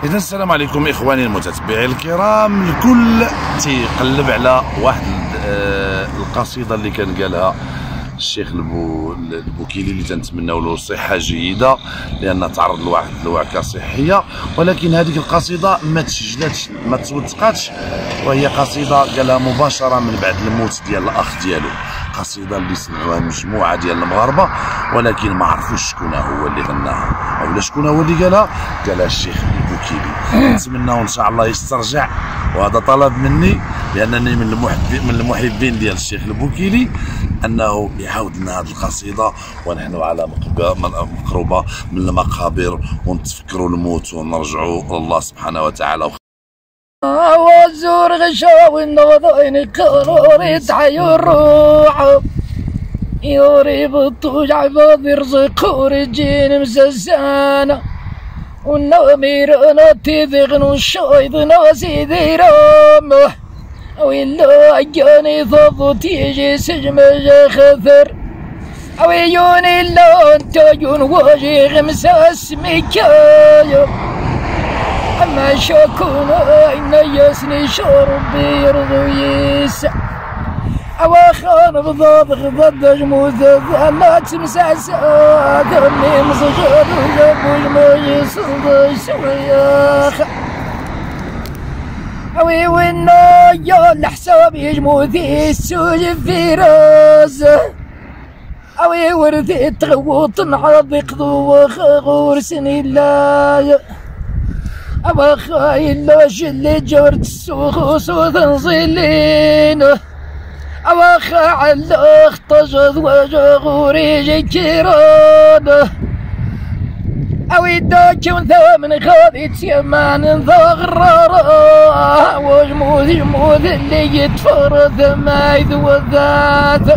إذا السلام عليكم إخواني المتتبعين الكرام. الكل تيقلب على واحد القصيدة اللي كان قالها الشيخ البوكيلي اللي تنتمناو له صحة جيدة لأنه تعرض لواحد الوعكة صحية، ولكن هذيك القصيدة ما تسجلاتش ما توثقاتش، وهي قصيدة قالها مباشرة من بعد الموت ديال الأخ ديالو. قصيدة اللي سمعوها مجموعة ديال المغاربة ولكن ما عرفوش شكون هو اللي غناها أو شكون هو اللي قالها الشيخ البوكيلي. نتمناو إن شاء الله يسترجع، وهذا طلب مني لأنني من المحبين ديال الشيخ البوكيلي أنه يعاود لنا هذه القصيدة ونحن على مقربة من المقابر ونتفكروا الموت ونرجعوا الله سبحانه وتعالى. والزور غشا والنوضين قروري تحيوا الروح يوري بالطوج عباد يرزق ورجين مسسانة والنمير تذغن والشايض ناسي ذي رامه ويلا عجاني ضبط يجي سجم خثر ويجوني اللون تاجون واجي غمساس مكايا أما شاكونا إن يسني شرب يرضو يسع أواخان بضاد غضد جموذ لا تمساسا دمي مصجر وجبوش ما يصد سوياخ أوي وينا يا الحساب يجموذي السوج في راسه أوي ورثي تغوط نعرض يقضوا وخغور سني الله أبا خاين لاش اللي جورت السوق وسوث نصيلين أبا خاعل اختجد وجغوري جكيران أوي داك ثامن خاذي تيمان ذا غرارة وجموذ اللي يتفرث ما يذوذات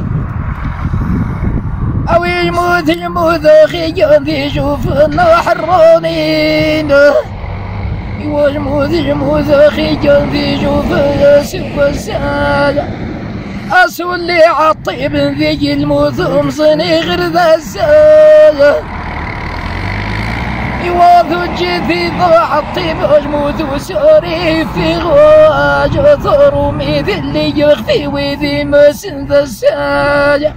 أوي جموذ خيان ذي شوفنا حرانين وجموذ أخي جنبي شوف سوى السالة أسولي عطيب ذي الموت مصني غير ذا السالة يواذو جيثي ضاع الطيب أجموذ وساري في غواج ثارو ميذ اللي يخفي وذي مسن ذا السالة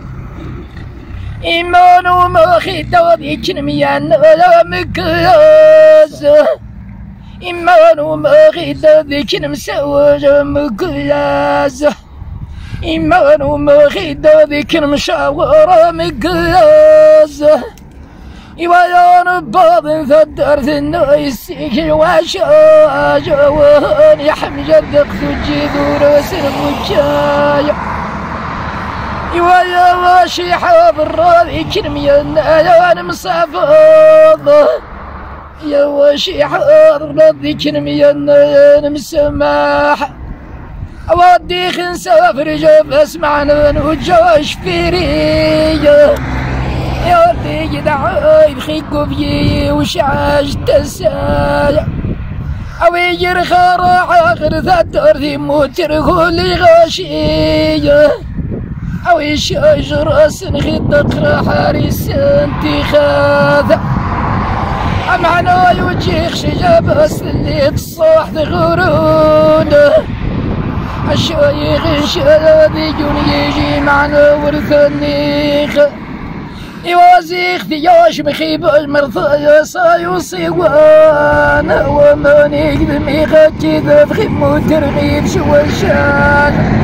إيمانو ماخي داذي كنميان لا مكلاز إيمانو ماغيدا ذيك مسوج مقلازة إيمانو ماغيدا ذيك مشاورة مقلازة إيوان بعض ثدر ثنايس وعشاجة وهاني حمجة ذقثجي ذورس المجاية إيوان واشي حاضر ذيك ميانا يان مصافضة يا وشي حاضر ذيك ميانا مسماح أودي خنسافر جاب اسمعنا نوجاش فيريا يا ودي دعاي بخيكو بيي وشعاش تسايا أوي يرخى راح آخر ثدر ذي موتر خولي غاشية أوي شاجر أسن خدق حارس انتخاذ معنا يوجيخ شجاب أسلي تصاح غرونه الشايخ شادي جون يجي معنا ورثنيخ يوازيخ دياش مخيب المرثايا سايوصيوان ومانيك بميخا كذا بخيم وترغيب شوالشان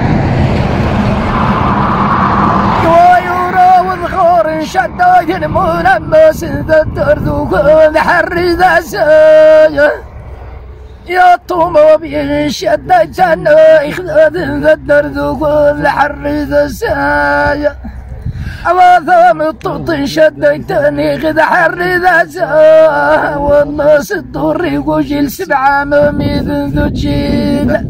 شدايد المنمس ذا الدردوك الحر ذا سايا يا طوما بين شدايد جنايخ ذا الدردوك الحر ذا سايا أواثام الطوط شدايد تانيخ ذا حر ذا سايا والله صدوري وجيل 7 مميذ ذو جيل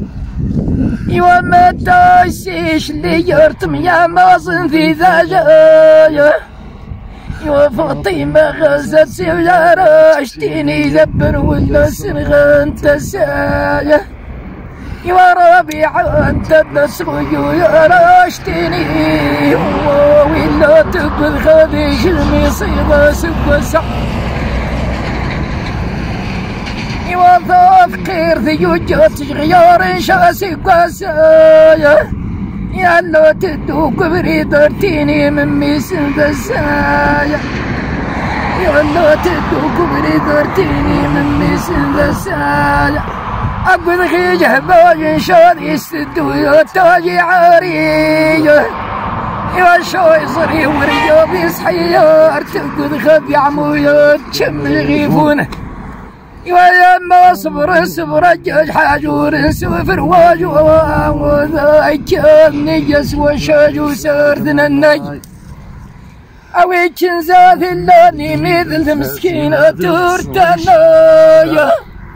وما تايسيش اللي يرتم يا مازن في ذا جاية وفاطمة غزت سيارة عشتيني ذبر ولا سنغان تساية وربيع انت النسخيو يا راشتيني ولا تقبل خديش المصيبة سوى سع يوظف فقير ذي وجهت غيار شاسي قاسايا يا لو تدوك بريدرتيني من ميسن دسايا يا لو تدوك بريدرتيني من ميسن دسايا أقول غي جهباج شاد يستدو يتاجي عاريه يا شوي صري ورياض يصحيار تقول خبي عمويات شم الغيفونه يا ما صبر صبر جاج حاجور سوفر واجوا وذاك النجس وشاجو سردنا النج أويك زاد اللاني مثل مسكينة ترتنايا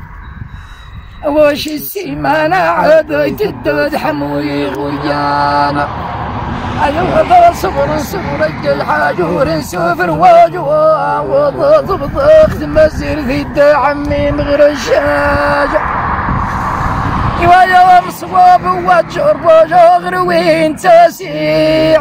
واش السيمانة عاد تدد حموي غيانا أيوة صبر صبر جاج حاجور سوفر واجوا وضغط ضغط مسير في عمي مغير الشاجع يا مصواب وجر وجاغر وين تسيع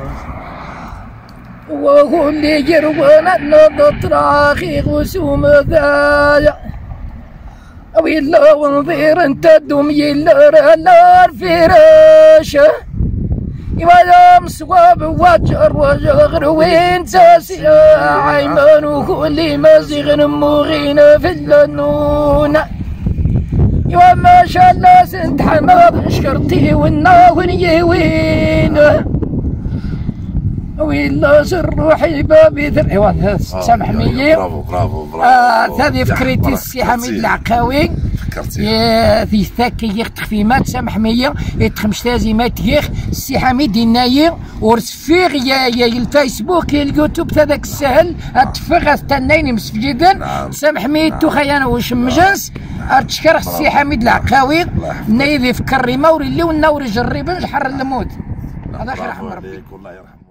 وهو اللي يرونا النضط راخي غسوم ذايا ويلا ونظير انت دوم يلا النار فراشه يا مصواب وجر وجغر وين تسيع عيمان وكل مزيغ مغين في اللنون يا ما شاء الله سنت حماد شكرتي والناون يوين ويلا سر روحي بابي ثر سامح مية برافو هذه فكرتي السي حميد العقاوي في ثاكي تخفيمات سامح مية يتخمشتازي مات يخ السي حميد الناير ورسفيغ يا الفيسبوك يا اليوتيوب هذاك السهل اتفغ استنيني مسجدا سامح مية تخيانا وش مجنس ارتشكر السي حميد العقاوي نايذي فكر موري اللي ونوري جربن حر الموت هذا خير رحمه ربي.